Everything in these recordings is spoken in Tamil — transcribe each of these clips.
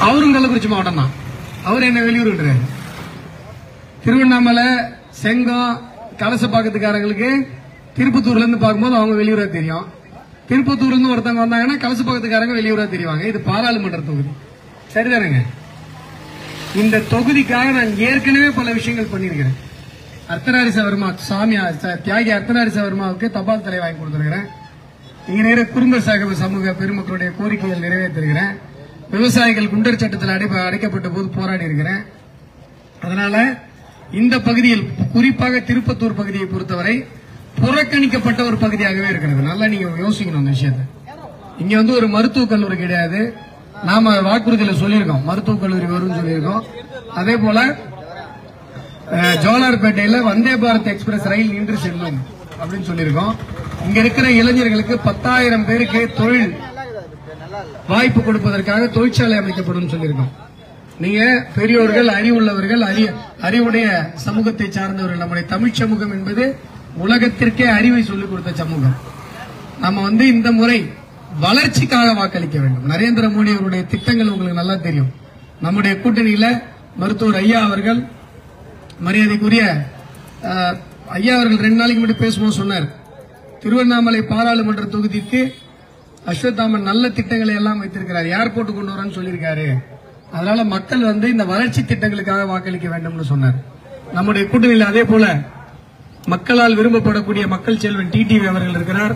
அவரும் கள்ளக்குறிச்சி மாவட்டம் தான். அவர் என்ன வெளியூர். திருவண்ணாமலை, செங்கம், கலசப்பாக்கத்துக்காரங்களுக்கு திருப்பத்தூர்ல இருந்து பார்க்கும்போது அவங்க வெளியூரா தெரியும். திருப்பத்தூர்ல இருந்து ஒருத்தவங்க வந்தாங்கன்னா கலசப்பாக்கத்துக்காரங்க வெளியூரா தெரிவாங்க. இது பாராளுமன்ற தொகுதி, சரிதானுங்க? இந்த தொகுதிக்காக நான் ஏற்கனவே பல விஷயங்கள் பண்ணிருக்கிறேன். அர்த்தநாரீச வர்மா சாமி தியாகி அர்த்தநாரீச வர்மாவுக்கு தபால் தலை வாங்கி கொடுத்திருக்கிறேன். இங்க நிறைய குடும்ப சமூக பெருமக்களுடைய கோரிக்கைகள் நிறைவேற்றிருக்கிறேன். விவசாயிகள் குண்டர் சட்டத்தில் அடைக்கப்பட்ட போது போராடி இருக்கிறேன். அதனால இந்த பகுதியில் குறிப்பாக திருப்பத்தூர் பகுதியை பொறுத்தவரை புறக்கணிக்கப்பட்ட ஒரு பகுதியாகவே இருக்கிறது. நல்லா நீங்க யோசிக்கணும் அந்த விஷயத்தை. இங்க ஒரு மருத்துவக் கல்லூரி கிடையாது. நாம வாக்குறுதியில சொல்லியிருக்கோம் மருத்துவக் கல்லூரி வரும்னு சொல்லியிருக்கோம். அதே போல ஜோலார்பேட்டையில வந்தே பாரத் எக்ஸ்பிரஸ் ரயில் நின்று செல்லும் அப்படின்னு சொல்லியிருக்கோம். இங்க இருக்கிற இளைஞர்களுக்கு 10,000 பேருக்கு தொழில் வாய்ப்பு கொடுப்பதற்காக தொழிற்சாலை அமைக்கப்படும் சொல்லியிருக்கோம். நீங்க பெரியோர்கள், அறிவுள்ளவர்கள், அறிவுடைய சமூகத்தை சார்ந்தவர்கள். நம்முடைய தமிழ் சமூகம் என்பது உலகத்திற்கே அறிவை சொல்லிக் கொடுத்த சமூகம். நம்ம இந்த முறை வளர்ச்சிக்காக வாக்களிக்க வேண்டும். நரேந்திர மோடி அவருடைய திட்டங்கள் உங்களுக்கு நல்லா தெரியும். நம்முடைய கூட்டணியில மருத்துவர் ஐயா அவர்கள், மரியாதைக்குரிய ஐயா அவர்கள் 2 நாளைக்கு முன்னாடி பேசும்போது சொன்னார், திருவண்ணாமலை பாராளுமன்ற தொகுதிக்கு அஸ்வத்தாமன் நல்ல திட்டங்களை எல்லாம் வைத்திருக்கிறார், ஏர்போர்ட் கொண்டு வரான்னு சொல்லியிருக்காரு. அதனால மக்கள் இந்த வளர்ச்சி திட்டங்களுக்காக வாக்களிக்க வேண்டும் சொன்னார். நம்முடைய கூட்டணியில் அதே போல மக்களால் விரும்பப்படக்கூடிய மக்கள் செல்வன் டிடிவி அவர்கள் இருக்கிறார்,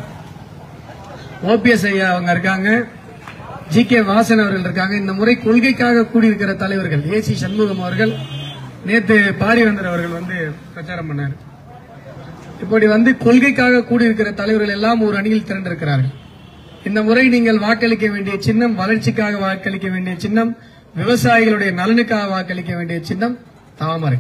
ஓபிஎஸ் ஐயா அவங்க இருக்காங்க, ஜி.கே. வாசன் அவர்கள் இருக்காங்க. இந்த முறை கொள்கைக்காக கூடியிருக்கிற தலைவர்கள் ஏசி சண்முகம் அவர்கள், நேற்று பாரிவேந்தர் அவர்கள் பிரச்சாரம் பண்ணார். இப்படி கொள்கைக்காக கூடியிருக்கிற தலைவர்கள் எல்லாம் ஒரு அணியில் திரண்டிருக்கிறார்கள். இந்த முறை நீங்கள் வாக்களிக்க வேண்டிய சின்னம் வளர்ச்சிக்காக வாக்களிக்க வேண்டிய சின்னம், விவசாயிகளுடைய நலனுக்காக வாக்களிக்க வேண்டிய சின்னம் தாமரை.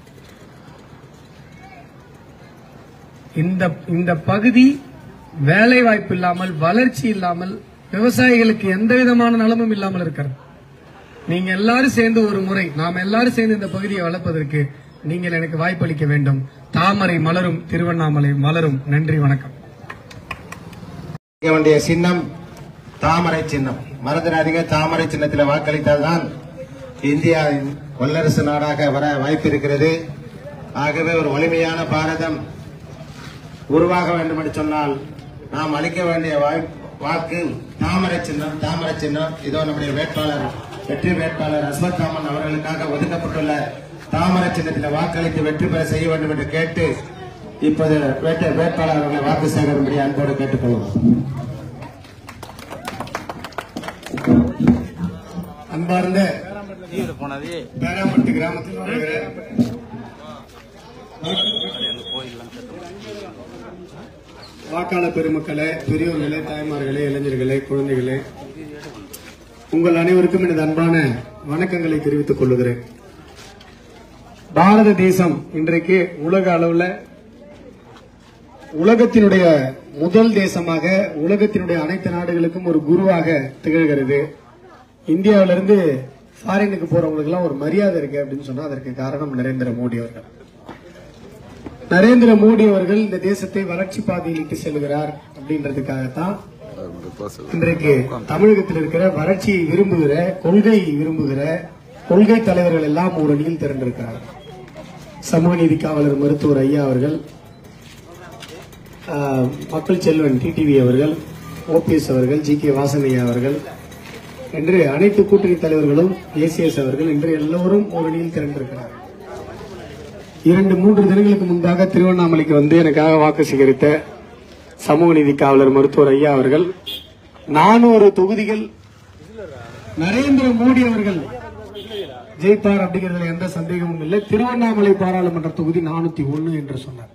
இந்த பகுதி வேலை வாய்ப்பு இல்லாமல், வளர்ச்சி இல்லாமல், விவசாயிகளுக்கு எந்த விதமான நலமும் இல்லாமல் இருக்கிறது. நீங்க எல்லாரும் சேர்ந்து ஒரு முறை, நாம் எல்லாரும் சேர்ந்து இந்த பகுதியை வளர்ப்பதற்கு நீங்கள் எனக்கு வாய்ப்பளிக்க வேண்டும். தாமரை மலரும், திருவண்ணாமலை மலரும். நன்றி, வணக்கம். வேண்டிய சின்னம் தாமரை சின்னம். மறந்துடாதீங்க, தாமரை சின்னத்தில் வாக்களித்தால்தான் இந்தியா வல்லரசு நாடாக வர வாய்ப்பு இருக்கிறது. ஆகவே ஒரு வலிமையான பாரதம் உருவாக வேண்டும் என்று சொன்னால் நாம் அளிக்க வேண்டிய வாக்கு தாமரை சின்னம். தாமரை சின்னம் இதோ நம்முடைய வேட்பாளர், வெற்றி வேட்பாளர் அஸ்வத்தாமன் அவர்களுக்காக ஒதுக்கப்பட்டுள்ள தாமரை சின்னத்தில் வாக்களித்து வெற்றி பெற செய்ய வேண்டும் என்று கேட்டு இப்போது வேட்பாளர் அவர்களை வாக்கு சேகரிக்கும்படி அன்போடு கேட்டுக்கொள்வோம். அன்பார்ந்த பேராம்பட்டு கிராமத்தில் வருகிற வாக்காளர் பெருமக்களே, பெரியோர்களே, தாய்மார்களே, இளைஞர்களே, குழந்தைகளே, உங்கள் அனைவருக்கும் எனது அன்பான வணக்கங்களை தெரிவித்துக் கொள்ளுகிறேன். பாரத தேசம் இன்றைக்கு உலக அளவில் உலகத்தினுடைய முதல் தேசமாக, உலகத்தினுடைய அனைத்து நாடுகளுக்கும் ஒரு குருவாக திகழ்கிறது. இந்தியாவிலிருந்து ஃபாரினுக்கு போறவங்களுக்கு எல்லாம் ஒரு மரியாதை இருக்கு அப்படின்னு சொன்னா அதற்கு காரணம் நரேந்திர மோடி அவர்கள். நரேந்திர மோடி அவர்கள் இந்த தேசத்தை வளர்ச்சி பாதையில் இட்டு செல்கிறார் அப்படின்றதுக்காகத்தான் இன்றைக்கு தமிழகத்தில் இருக்கிற வளர்ச்சியை விரும்புகிற, கொள்கை விரும்புகிற கொள்கை தலைவர்கள் எல்லாம் ஒரு அணியில் திரண்டிருக்கிறார். சமூக நீதி காவலர் மருத்துவர் ஐயா அவர்கள், மக்கள் செல்வன் டிடிவி அவர்கள், ஓபிஎஸ் அவர்கள், ஜி.கே. வாசன் ஐயா அவர்கள் என்று அனைத்து கூட்டணி தலைவர்களும், ஏசிஎஸ் அவர்கள் என்று எல்லோரும் ஒரு அணியில் திரண்டிருக்கிறார். 2-3 தினங்களுக்கு முன்பாக திருவண்ணாமலைக்கு எனக்காக வாக்கு சேகரித்த சமூக நீதி காவலர் மருத்துவர் ஐயா அவர்கள் 400 தொகுதிகள் நரேந்திர மோடி அவர்கள் ஜெயிப்பார் அப்படிங்கிறதுல எந்த சந்தேகமும் இல்லை. திருவண்ணாமலை பாராளுமன்ற தொகுதி 401 என்று சொன்னார்.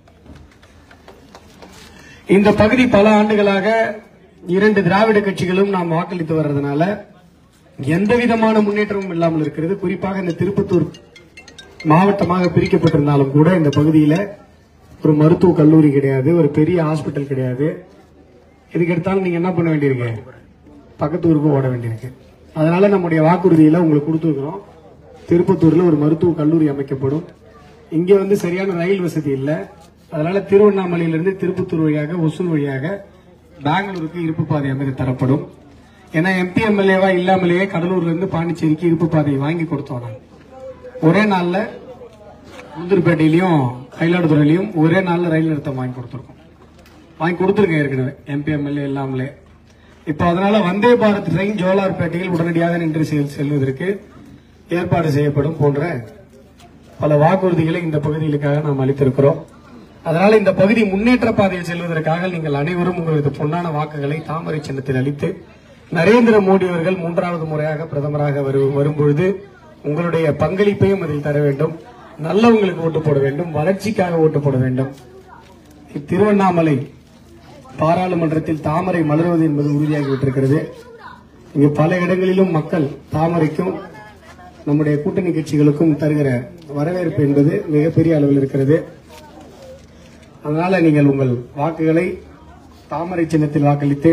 இந்த பகுதி பல ஆண்டுகளாக 2 திராவிட கட்சிகளும் நாம் வாக்களித்து வர்றதுனால எந்த விதமான முன்னேற்றமும் இல்லாமல் இருக்கிறது. குறிப்பாக இந்த திருப்பத்தூர் மாவட்டமாக பிரிக்கப்பட்டிருந்தாலும் கூட இந்த பகுதியில ஒரு மருத்துவக் கல்லூரி கிடையாது, ஒரு பெரிய ஹாஸ்பிட்டல் கிடையாது. இதுக்கு எடுத்தாலும் நீங்க என்ன பண்ண வேண்டியிருக்கு, பக்கத்து ஊருக்கு ஓட வேண்டியிருக்கு. அதனால நம்முடைய வாக்குறுதியில உங்களுக்கு கொடுத்துருக்கிறோம், திருப்பத்தூர்ல ஒரு மருத்துவக் கல்லூரி அமைக்கப்படும். இங்க சரியான ரயில் வசதி இல்லை. அதனால திருவண்ணாமலையிலிருந்து திருப்பத்தூர் வழியாக, ஒசூர் வழியாக பெங்களூருக்கு இருப்பு பாதை அமைத்து தரப்படும். ஏன்னா எம்பி எம்எல்ஏவா இல்லாமலேயே கடலூர்ல இருந்து பாண்டிச்சேரிக்கு இருப்பு பாதையை வாங்கி கொடுத்தோம். ஒரே நாள்ல முந்திரிப்பேட்டையிலையும் மயிலாடுதுறையிலையும் ஒரே நாள்ல ரயில் நிறுத்தம் வாங்கி கொடுத்துருக்கேன் ஏற்கனவே எம்பி எம்எல்ஏ இல்லாமலே. இப்போ அதனால வந்தே பாரத் ட்ரெயின் ஜோலார்பேட்டையில் உடனடியாக நின்று செல்வதற்கு ஏற்பாடு செய்யப்படும் போன்ற பல வாக்குறுதிகளை இந்த பகுதிகளுக்காக நாம் அளித்திருக்கிறோம். அதனால இந்த பகுதி முன்னேற்ற பாதையில் செல்வதற்காக நீங்கள் அனைவரும் உங்களது பொன்னான வாக்குகளை தாமரை சின்னத்தில் அளித்து நரேந்திர மோடி அவர்கள் 3வது முறையாக பிரதமராக வரும்பொழுது உங்களுடைய பங்களிப்பையும் அதில் தர வேண்டும். நல்லவங்களுக்கு ஓட்டு போட வேண்டும், வளர்ச்சிக்காக ஓட்டு போட வேண்டும். திருவண்ணாமலை பாராளுமன்றத்தில் தாமரை மலர்வது என்பது உறுதியாகிவிட்டிருக்கிறது. இங்கு பல இடங்களிலும் மக்கள் தாமரைக்கும் நம்முடைய கூட்டணி கட்சிகளுக்கும் தருகிற வரவேற்பு என்பது மிகப்பெரிய அளவில் இருக்கிறது. அதனால நீங்கள் உங்கள் வாக்குகளை தாமரை சின்னத்தில் வாக்களித்து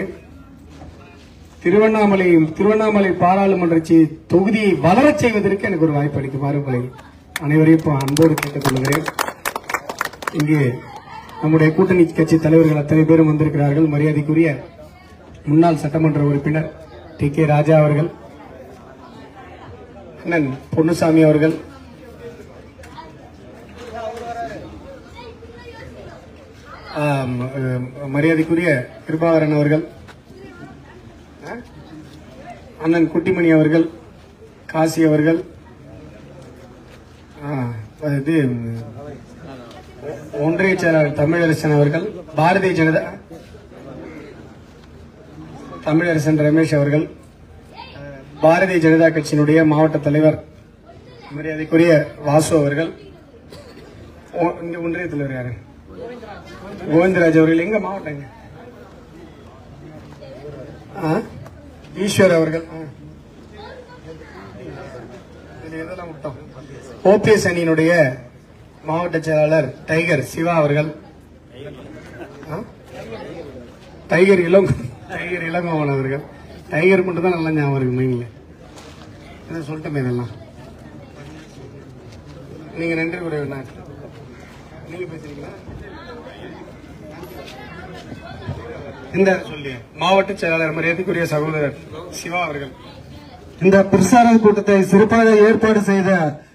திருவண்ணாமலை பாராளுமன்ற தொகுதியை வளரச் செய்வதற்கு எனக்கு ஒரு வாய்ப்பு அளிக்குமாறு உங்களை அனைவரையும் அன்போடு கேட்டுக் கொள்கிறேன். இங்கு நம்முடைய கூட்டணி கட்சி தலைவர்கள் அத்தனை பேரும் வந்திருக்கிறார்கள். மரியாதைக்குரிய முன்னாள் சட்டமன்ற உறுப்பினர் டி.கே. ராஜா அவர்கள், அண்ணன் பொன்னுசாமி அவர்கள், மரியாதைக்குரிய கிருபாகரன் அவர்கள், அண்ணன் குட்டிமணி அவர்கள், காசி அவர்கள், ஒன்றிய செயலாளர் தமிழரசன் அவர்கள், பாரதிய ஜனதா தமிழரசன் ரமேஷ் அவர்கள், பாரதிய ஜனதா கட்சியினுடைய மாவட்ட தலைவர் மரியாதைக்குரிய வாசு அவர்கள், இங்க ஒன்றிய தலைவர் யாரு கோவிந்தராஜ் அவர்கள், எங்க மாவட்டங்க ஈஸ்வர் அவர்கள், ஓபிஎஸ் அணியினுடைய மாவட்ட செயலாளர் டைகர் சிவா அவர்கள், டைகர் இளங்கோவன் அவர்கள், டைகர் மட்டும் தான் நல்லா ஞாபகம் இருக்கு மைண்ட்ல சொல்லிட்டோமே. இதெல்லாம் நீங்க நன்றி கூற நீங்க பேசுறீங்களா? இந்த சொல்லி மாவட்ட செயலாளர் மரியாதைக்குரிய சகோதரர் சிவா அவர்கள். இந்த பிரசார கூட்டத்தை சிறப்பாக ஏற்பாடு செய்த